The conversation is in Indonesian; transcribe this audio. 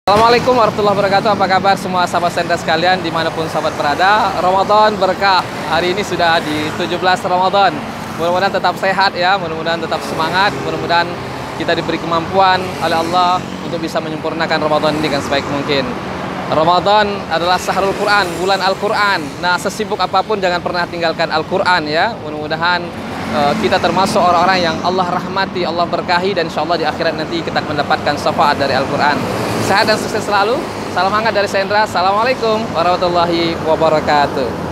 Assalamualaikum warahmatullahi wabarakatuh. Apa kabar semua sahabat Sendra sekalian dimanapun sahabat berada. Ramadan berkah. Hari ini sudah di 17 Ramadan. Mudah-mudahan tetap sehat ya, mudah-mudahan tetap semangat, mudah-mudahan kita diberi kemampuan oleh Allah untuk bisa menyempurnakan Ramadan ini dengan sebaik mungkin. Ramadan adalah Syahrul Quran, bulan Al-Quran. Nah, sesibuk apapun jangan pernah tinggalkan Al-Quran ya. Mudah-mudahan kita termasuk orang-orang yang Allah rahmati, Allah berkahi, dan insya Allah di akhirat nanti kita mendapatkan syafaat dari Al-Quran. Sehat dan sukses selalu. Salam hangat dari Sendra. Assalamualaikum warahmatullahi wabarakatuh.